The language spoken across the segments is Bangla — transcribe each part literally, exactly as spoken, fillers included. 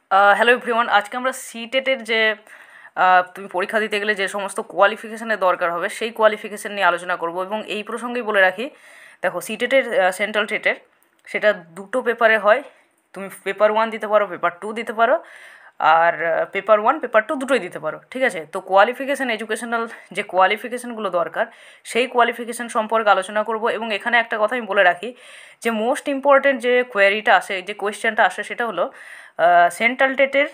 হ্যালো এভরিওয়ান, আজকে আমরা সিটেটের যে আহ, তুমি পরীক্ষা দিতে গেলে যে সমস্ত কোয়ালিফিকেশনের দরকার হবে সেই কোয়ালিফিকেশন নিয়ে আলোচনা করব। এবং এই প্রসঙ্গেই বলে রাখি, দেখো সিটেটের সেন্ট্রাল টেটের সেটা দুটো পেপারে হয়। তুমি পেপার ওয়ান দিতে পারো, পেপার টু দিতে পারো, আর পেপার ওয়ান পেপার টু দুটোই দিতে পারো, ঠিক আছে। তো কোয়ালিফিকেশান, এডুকেশনাল যে কোয়ালিফিকেশানগুলো দরকার সেই কোয়ালিফিকেশান সম্পর্কে আলোচনা করব। এবং এখানে একটা কথা আমি বলে রাখি যে মোস্ট ইম্পর্টেন্ট যে কোয়ারিটা আসে, যে কোয়েশ্চেনটা আসে, সেটা হলো সেন্ট্রাল টেটের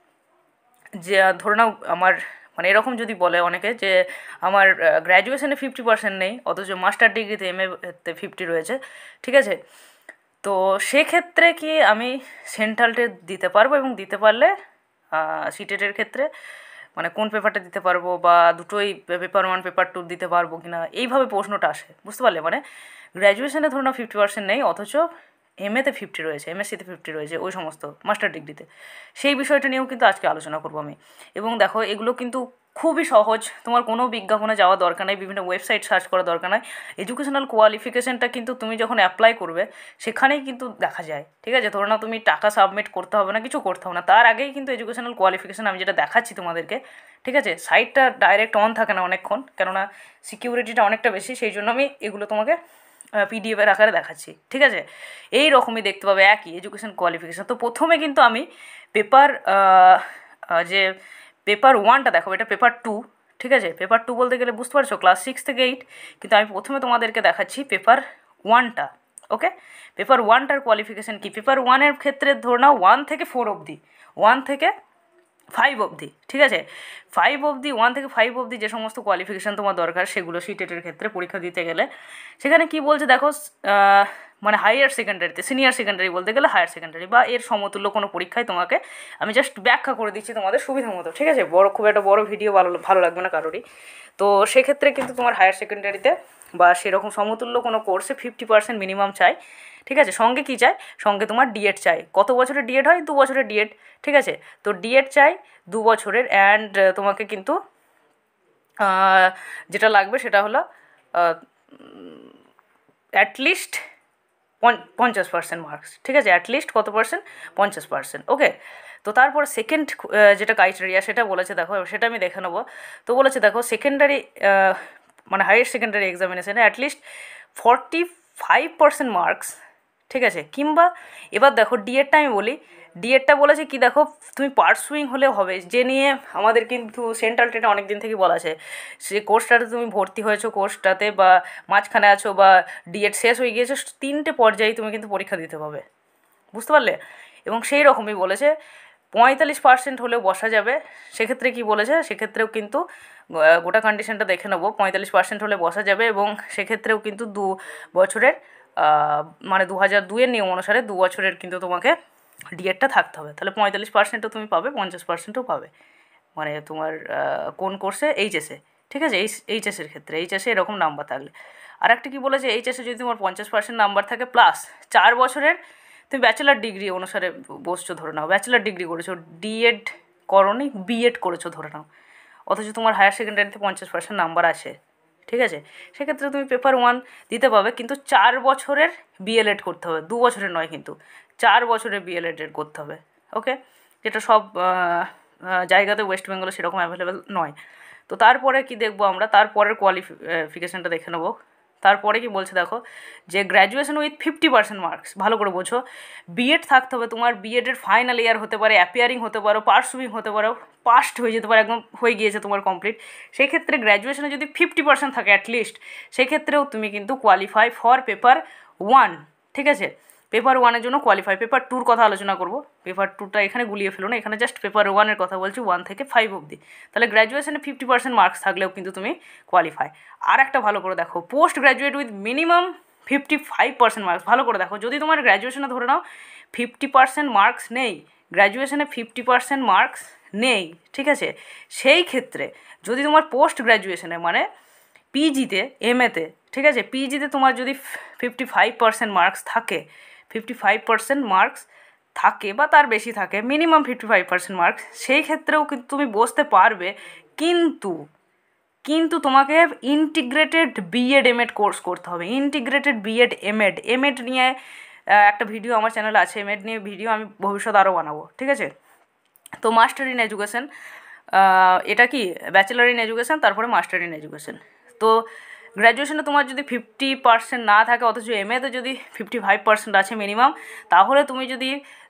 যে ধরে নাও আমার মানে এরকম যদি বলে অনেকে যে আমার গ্র্যাজুয়েশনে ফিফটি পার্সেন্ট নেই অথচ মাস্টার ডিগ্রিতে এম এতে ফিফটি রয়েছে, ঠিক আছে। তো সেক্ষেত্রে কি আমি সেন্ট্রাল টেট দিতে পারবো, এবং দিতে পারলে সিটেটের ক্ষেত্রে মানে কোন পেপারটা দিতে পারবো, বা দুটোই পেপার ওয়ান পেপার টু দিতে পারবো কি না, এইভাবে প্রশ্নটা আসে, বুঝতে পারলে। মানে গ্র্যাজুয়েশনে ধরুন ফিফটি পার্সেন্ট নেই অথচ এমএতে ফিফটি রয়েছে, এমএসসিতে ফিফটি রয়েছে, ওই সমস্ত মাস্টার ডিগ্রিতে। সেই বিষয়টা নিয়েও কিন্তু আজকে আলোচনা করবো আমি। এবং দেখো এগুলো কিন্তু খুবই সহজ, তোমার কোনো বিজ্ঞাপনে যাওয়া দরকার নেই, বিভিন্ন ওয়েবসাইট সার্চ করা দরকার নেই। এডুকেশনাল কোয়ালিফিকেশানটা কিন্তু তুমি যখন অ্যাপ্লাই করবে সেখানেই কিন্তু দেখা যায়, ঠিক আছে। ধরো না তুমি টাকা সাবমিট করতে হবে না, কিছু করতে হবে না, তার আগেই কিন্তু এডুকেশনাল কোয়ালিফিকেশান আমি যেটা দেখাচ্ছি তোমাদেরকে, ঠিক আছে। সাইটটা ডাইরেক্ট অন থাকে না অনেকক্ষণ, কেননা সিকিউরিটিটা অনেকটা বেশি, সেই জন্য আমি এগুলো তোমাকে পিডিএফের আকারে দেখাচ্ছি, ঠিক আছে। এই রকমই দেখতে পাবে একই এডুকেশন কোয়ালিফিকেশান। তো প্রথমে কিন্তু আমি পেপার যে পেপার ওয়ানটা দেখো, এটা পেপার টু, ঠিক আছে। পেপার টু বলতে গেলে বুঝতে পারছো ক্লাস সিক্স থেকে এইট, কিন্তু আমি প্রথমে তোমাদেরকে দেখাচ্ছি পেপার ওয়ানটা, ওকে। পেপার ওয়ানটার কোয়ালিফিকেশান কী, পেপার ওয়ানের ক্ষেত্রে ধরে নাও ওয়ান থেকে ফোর অবধি, ওয়ান থেকে ফাইভ অবধি, ঠিক আছে। ফাইভ অবধি, ওয়ান থেকে ফাইভ অবধি যে সমস্ত কোয়ালিফিকেশান তোমার দরকার সেগুলো সিটেটের ক্ষেত্রে পরীক্ষা দিতে গেলে সেখানে কি বলছে দেখো, মানে হায়ার সেকেন্ডারিতে, সিনিয়র সেকেন্ডারি বলতে গেলে হায়ার সেকেন্ডারি বা এর সমতুল্য কোনো পরীক্ষায় তোমাকে আমি জাস্ট ব্যাখ্যা করে দিচ্ছি তোমাদের সুবিধা মতো, ঠিক আছে। বড় খুব একটা বড় ভিডিও ভালো ভালো লাগবে না কারোরই। তো সেক্ষেত্রে কিন্তু তোমার হায়ার সেকেন্ডারিতে বা সেরকম সমতুল্য কোনো কোর্সে ফিফটি পার্সেন্ট মিনিমাম চাই, ঠিক আছে। সঙ্গে কী চাই, সঙ্গে তোমার ডিএড চাই। কত বছরের ডিএড হয়, দু বছরের ডিএড, ঠিক আছে। তো ডিএড চাই দু বছরের, অ্যান্ড তোমাকে কিন্তু যেটা লাগবে সেটা হলো অ্যাটলিস্ট পঞ্চাশ পার্সেন্ট মার্কস, ঠিক আছে। অ্যাটলিস্ট কত পার্সেন্ট, পঞ্চাশ পার্সেন্ট, ওকে। তো তারপর সেকেন্ড যেটা ক্রাইটেরিয়া সেটা বলেছে দেখো, সেটা আমি দেখে নেবো। তো বলেছে দেখো সেকেন্ডারি মানে হায়ার সেকেন্ডারি এক্সামিনেশানে at least forty five percent marks, ঠিক আছে। কিংবা এবার দেখো ডিএডটা আমি বলি, ডিএডটা বলেছে কি দেখো, তুমি পার্সুইং হলেও হবে, যে নিয়ে আমাদের কিন্তু সেন্ট্রাল টেটে অনেক দিন থেকে বলা আছে, সে কোর্সটাতে তুমি ভর্তি হয়েছো, কোর্সটাতে বা মাঝখানে আছো বা ডিএড শেষ হয়ে গিয়েছে, তিনটে পর্যায়ে তুমি কিন্তু পরীক্ষা দিতে পাবে, বুঝতে পারলে। এবং সেই রকমই বলেছে পঁয়তাল্লিশ পার্সেন্ট হলেও বসা যাবে। সেক্ষেত্রে কি বলেছে, সেক্ষেত্রেও কিন্তু গোটা কন্ডিশনটা দেখে নেবো, পঁয়তাল্লিশ পার্সেন্ট হলে বসা যাবে। এবং সেক্ষেত্রেও কিন্তু দু বছরের মানে দু হাজার দুইয়ের নিয়ম অনুসারে দু বছরের কিন্তু তোমাকে ডিএডটা থাকতে হবে, তাহলে পঁয়তাল্লিশ পার্সেন্টও তুমি পাবে, পঞ্চাশ পার্সেন্টও পাবে, মানে তোমার কোন কোর্সে, এইচএসে, ঠিক আছে। এই এইচএসের ক্ষেত্রে, এইচএসে এরকম নাম্বার থাকলে। আর একটা কী বলেছে, এইচএসে যদি তোমার পঞ্চাশ পার্সেন্ট নাম্বার থাকে প্লাস চার বছরের তুমি ব্যাচেলার ডিগ্রি অনুসারে বসছো, ধরে নাও ব্যাচেলার ডিগ্রি করেছো, ডিএড করোনি, বিএড করেছো ধরে নাও, অথচ তোমার হায়ার সেকেন্ডারিতে পঞ্চাশ পার্সেন্ট নাম্বার আছে, ঠিক আছে। সেক্ষেত্রে তুমি পেপার ওয়ান দিতে পাবে, কিন্তু চার বছরের বিএলএড করতে হবে, দু বছরের নয়, কিন্তু চার বছরের বিএলএড করতে হবে, ওকে। যেটা সব জায়গাতে ওয়েস্ট বেঙ্গলে সেরকম অ্যাভেলেবেল নয়। তো তারপরে কি দেখবো আমরা, তারপরের কোয়ালিফিকেশানটা দেখে নেবো। তারপরে কি বলছে দেখো, যে graduation with fifty percent marks, ভালো করে বোঝো, বিএড থাকতে হবে তোমার, বিএডের ফাইনাল ইয়ার হতে পারে, অ্যাপিয়ারিং হতে পারো, পার্সুইং হতে পারো, পাস্ট হয়ে যেতে পারে, একদম হয়ে গিয়েছে তোমার কমপ্লিট। সেই ক্ষেত্রে গ্র্যাজুয়েশনে যদি ফিফটি পার্সেন্ট থাকে অ্যাটলিস্ট, সেক্ষেত্রেও তুমি কিন্তু কোয়ালিফাই ফর পেপার ওয়ান, ঠিক আছে। পেপার ওয়ানের জন্য কোয়ালিফাই। পেপার টুর কথা আলোচনা করবো, পেপার টুটা এখানে গুলিয়ে ফেলো না, এখানে জাস্ট পেপার ওয়ানের কথা বলছি, ওয়ান থেকে ফাইভ অবধি। তাহলে গ্র্যাজুয়েশনে ফিফটি পার্সেন্ট মার্কস থাকলেও কিন্তু তুমি কোয়ালিফাই। আর একটা ভালো করে দেখো, post graduate with minimum fifty five percent marks, ভালো করে দেখো, যদি তোমার গ্র্যাজুয়েশনে ধরে নাও ফিফটি পার্সেন্ট মার্কস নেই, গ্র্যাজুয়েশনে ফিফটি পার্সেন্ট মার্কস নেই, ঠিক আছে, সেই ক্ষেত্রে যদি তোমার পোস্ট গ্র্যাজুয়েশনে মানে পিজিতে, এমএতে, ঠিক আছে, পিজিতে তোমার যদি ফিফটি ফাইভ পার্সেন্ট মার্কস থাকে, ফিফটি ফাইভ পার্সেন্ট মার্কস থাকে বা তার বেশি থাকে, minimum fifty five percent marks, সেই ক্ষেত্রেও কিন্তু তুমি বসতে পারবে। কিন্তু কিন্তু তোমাকে ইন্টিগ্রেটেড বিএড এমএড কোর্স করতে হবে, ইন্টিগ্রেটেড বিএড এমএড, এমএড নিয়ে একটা ভিডিও আমার চ্যানেলে আছে, এমএড নিয়ে ভিডিও আমি ভবিষ্যতে আরও বানাবো, ঠিক আছে। তো মাস্টার ইন এডুকেশন এটা কি ব্যাচেলার ইন এডুকেশন তারপরে মাস্টার ইন এডুকেশন। তো গ্র্যাজুয়েশনে তোমার যদি ফিফটি পার্সেন্ট না থাকে অথচ এম এতে যদি ফিফটি ফাইভ পার্সেন্ট আছে মিনিমাম, তাহলে তুমি যদি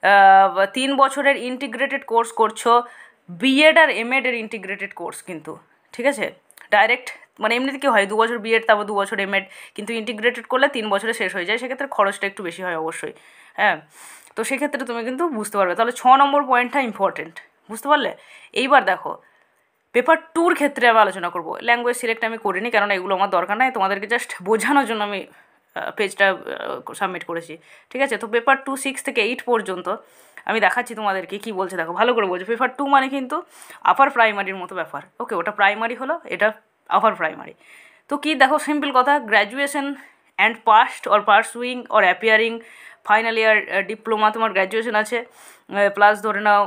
তিন বছরের ইন্টিগ্রেটেড কোর্স করছো, বিএড আর এম এডের ইন্টিগ্রেটেড কোর্স কিন্তু, ঠিক আছে, ডাইরেক্ট মানে এমনিতে কি হয় দু বছর বিএড তারপর দু বছর এম এড, কিন্তু ইন্টিগ্রেটেড করলে তিন বছরে শেষ হয়ে যায়, সেক্ষেত্রে খরচটা একটু বেশি হয় অবশ্যই। হ্যাঁ, তো সেক্ষেত্রে তুমি কিন্তু বুঝতে পারবে। তাহলে ছ নম্বর পয়েন্টটা ইম্পর্টেন্ট, বুঝতে পারলে। এইবার দেখো পেপার টুর ক্ষেত্রে আমি আলোচনা করবো। ল্যাঙ্গুয়েজ সিলেক্ট আমি করিনি, কেননা এগুলো আমার দরকার নাই, তোমাদেরকে জাস্ট বোঝানোর জন্য আমি পেজটা সাবমিট করেছি, ঠিক আছে। তো পেপার টু সিক্স থেকে এইট পর্যন্ত আমি দেখাচ্ছি তোমাদেরকে কী বলছে, দেখো ভালো করে বলছে। পেপার টু মানে কিন্তু আপার প্রাইমারির মতো ব্যাপার, ওকে, ওটা প্রাইমারি হলো, এটা আপার প্রাইমারি। তো কি দেখো, সিম্পল কথা, graduation and passed or pursuing or appearing final year diploma, তোমার গ্র্যাজুয়েশন আছে প্লাস ধরে নাও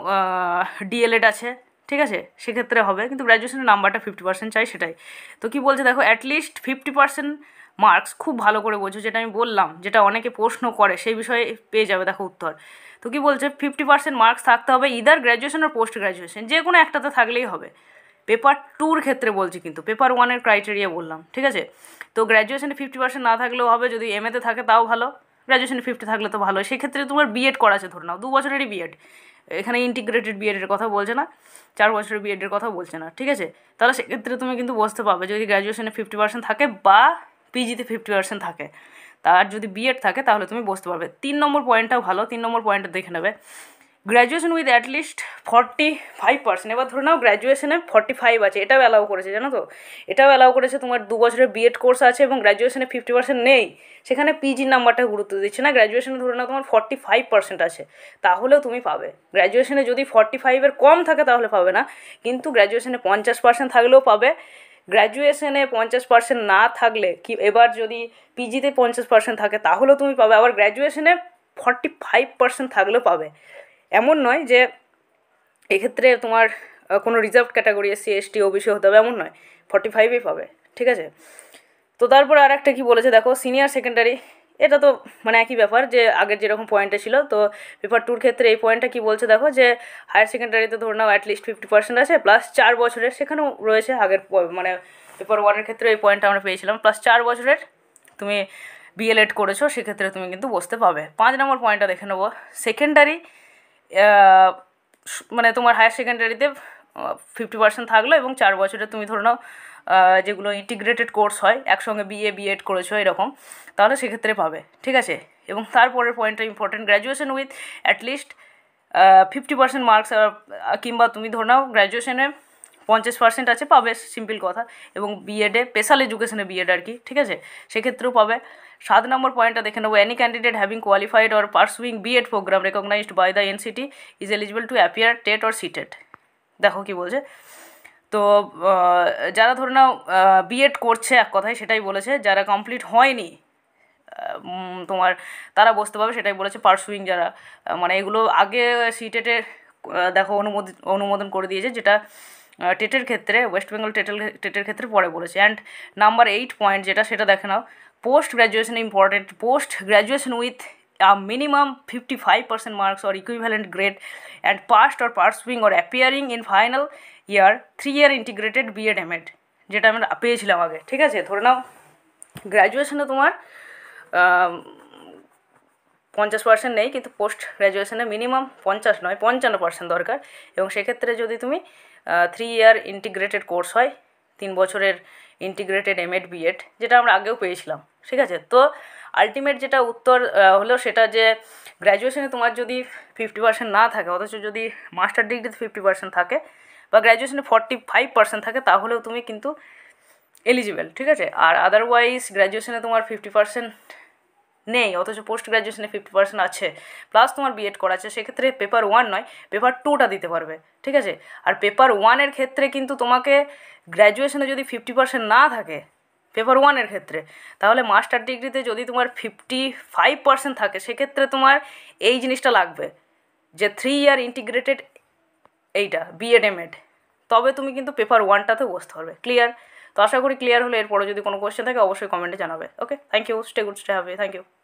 ডিএলএড আছে, ঠিক আছে, সেক্ষেত্রে হবে, কিন্তু গ্র্যাজুয়েশনের নাম্বারটা ফিফটি পার্সেন্ট চাই, সেটাই। তো কী বলছে দেখো, অ্যাটলিস্ট ফিফটি পার্সেন্ট মার্কস, খুব ভালো করে বোঝো, যেটা আমি বললাম, যেটা অনেকে প্রশ্ন করে সেই বিষয়ে পেয়ে যাবে দেখো উত্তর। তো কী বলছে, ফিফটি পার্সেন্ট মার্কস থাকতে হবে ইদার গ্র্যাজুয়েশন আর পোস্ট গ্র্যাজুয়েশন, যে কোনো একটাতে থাকলেই হবে। পেপার টুর ক্ষেত্রে বলছি, কিন্তু পেপার ওয়ানের ক্রাইটেরিয়া বললাম, ঠিক আছে। তো গ্র্যাজুয়েশনে ফিফটি পার্সেন্ট না থাকলেও হবে, যদি এম এতে থাকে তাও ভালো, গ্র্যাজুয়েশনে ফিফটি থাকলে তো ভালো। সেক্ষেত্রে তোমার বিএড করা আছে ধরে নাও, দু বছরেরই বিএড, এখানে ইন্টিগ্রেটেড বিএডের কথা বলছে না, চার বছরের বিএডের কথা বলছে না, ঠিক আছে। তাহলে সেক্ষেত্রে তুমি কিন্তু বুঝতে পারবে যদি গ্র্যাজুয়েশনে ফিফটি পার্সেন্ট থাকে বা পিজিতে ফিফটি পার্সেন্ট থাকে, তার যদি বিএড থাকে তাহলে তুমি বুঝতে পারবে। তিন নম্বর পয়েন্টটাও ভালো, তিন নম্বর পয়েন্টটা দেখে নেবে, graduation with at least forty five percent. এবার ধরে নাও গ্র্যাজুয়েশনে ফর্টি ফাইভ আছে, এটাও অ্যালাউ করেছে, জানো তো, এটাও অ্যালাউ করেছে। তোমার দু বছরের বিএড কোর্স আছে এবং গ্র্যাজুয়েশনে ফিফটি পার্সেন্ট নেই, সেখানে পিজির নাম্বারটা গুরুত্ব দিচ্ছে না। গ্র্যাজুয়েশনে ধরে নাও তোমার ফর্টি ফাইভ পার্সেন্ট আছে, তাহলেও তুমি পাবে। গ্র্যাজুয়েশনে যদি ফর্টি ফাইভের কম থাকে তাহলে পাবে না, কিন্তু গ্র্যাজুয়েশনে পঞ্চাশ পার্সেন্ট থাকলেও পাবে। গ্র্যাজুয়েশনে পঞ্চাশ পার্সেন্ট না থাকলে কি, এবার যদি পিজিতে পঞ্চাশ পার্সেন্ট থাকে তাহলেও তুমি পাবে, আবার গ্র্যাজুয়েশনে ফর্টি ফাইভ পার্সেন্ট থাকলেও পাবে। এমন নয় যে এক্ষেত্রে তোমার কোনো reserve category SC ST OBC হতে হবে, এমন নয়, ফর্টি ফাইভই পাবে, ঠিক আছে। তো তারপর আর একটা কী বলেছে দেখো, সিনিয়র সেকেন্ডারি, এটা তো মানে একই ব্যাপার যে আগের যেরকম পয়েন্টে ছিল। তো পেপার টুর ক্ষেত্রে এই পয়েন্টটা কী বলছে দেখো, যে হায়ার সেকেন্ডারিতে ধরে নাও অ্যাটলিস্ট ফিফটি পার্সেন্ট আছে, প্লাস চার বছরের, সেখানেও রয়েছে আগের মানে পেপার ওয়ানের ক্ষেত্রে এই পয়েন্টটা আমরা পেয়েছিলাম, প্লাস চার বছরের তুমি বিএলএড করেছো, সেক্ষেত্রে তুমি কিন্তু বসতে পাবে। পাঁচ নম্বর পয়েন্টটা দেখে নেবো, সেকেন্ডারি মানে তোমার হায়ার সেকেন্ডারিতে ফিফটি পার্সেন্ট থাকলো এবং চার বছরে তুমি ধরে নাও যেগুলো ইন্টিগ্রেটেড কোর্স হয়, একসঙ্গে বিএ বিএড করেছো এরকম, তাহলে সেক্ষেত্রে পাবে, ঠিক আছে। এবং তারপরের পয়েন্টটা important, graduation with at least fifty percent marks, কিংবা তুমি ধরে নাও গ্র্যাজুয়েশনে পঞ্চাশ পার্সেন্ট আছে, পাবে, সিম্পল কথা। এবং বিএডে স্পেশাল এডুকেশনে বিএড আর কি, ঠিক আছে, সেক্ষেত্রেও পাবে। সাত নম্বর পয়েন্টটা দেখে নেবো, any candidate having qualified or pursuing B Ed programme recognised by the NCT is eligible to appear TET or CTET. দেখো কি বলছে, তো যারা ধরে নাও বিএড করছে, এক কথায় সেটাই বলেছে, যারা কমপ্লিট হয়নি তোমার তারা বসতে পারবে, সেটাই বলেছে। পারসুইং যারা, মানে এগুলো আগে সিটেটে দেখো অনুমোদিত অনুমোদন করে দিয়েছে, যেটা টেটের ক্ষেত্রে, ওয়েস্ট বেঙ্গল টেটেল টেটের ক্ষেত্রে পরে বলেছে। অ্যান্ড নাম্বার এইট পয়েন্ট যেটা, সেটা দেখে নাও, post graduation important, post graduation with a minimum fifty-five percent marks or equivalent grade and passed or pursuing or appearing in final year three year integrated BEd MEd, যেটা আমরা পেয়েছিলাম আগে, ঠিক আছে। ধরে নাও গ্র্যাজুয়েশনে তোমার পঞ্চাশ পার্সেন্ট নেই, কিন্তু পোস্ট গ্র্যাজুয়েশনে মিনিমাম পঞ্চাশ নয় পঞ্চান্ন পার্সেন্ট দরকার, এবং সেক্ষেত্রে যদি তুমি থ্রি ইয়ার ইন্টিগ্রেটেড কোর্স হয়, তিন বছরের ইন্টিগ্রেটেড এমএড বিএড, যেটা আমরা আগেও পেয়েছিলাম, ঠিক আছে। তো আলটিমেট যেটা উত্তর হলো সেটা, যে গ্র্যাজুয়েশনে তোমার যদি ফিফটি পার্সেন্ট না থাকে, অথচ যদি মাস্টার ডিগ্রিতে ফিফটি পার্সেন্ট থাকে বা গ্র্যাজুয়েশনে ফর্টি ফাইভ পার্সেন্ট থাকে, তাহলেও তুমি কিন্তু এলিজিবল, ঠিক আছে। আর আদারওয়াইজ গ্র্যাজুয়েশনে তোমার ফিফটি পার্সেন্ট নেই, অথচ পোস্ট গ্র্যাজুয়েশনে ফিফটি পার্সেন্ট আছে, প্লাস তোমার বিএড করা আছে, সেক্ষেত্রে পেপার ওয়ান নয় পেপার টুটা দিতে পারবে, ঠিক আছে। আর পেপার ওয়ানের ক্ষেত্রে কিন্তু তোমাকে গ্র্যাজুয়েশনে যদি ফিফটি পার্সেন্ট না থাকে পেপার ওয়ানের ক্ষেত্রে, তাহলে মাস্টার ডিগ্রিতে যদি তোমার ফিফটি ফাইভ পার্সেন্ট থাকে, সেক্ষেত্রে তোমার এই জিনিসটা লাগবে, যে থ্রি ইয়ার ইন্টিগ্রেটেড এইটা বিএড এমএড, তবে তুমি কিন্তু পেপার ওয়ানটাতে বসতে পারবে। ক্লিয়ার? তো আশা করি ক্লিয়ার হলে। এরপরে যদি কোনো কোয়েশ্চেন থাকে অবশ্যই কমেন্টে জানাবে। Okay, thank you, stay good, stay happy, thank you.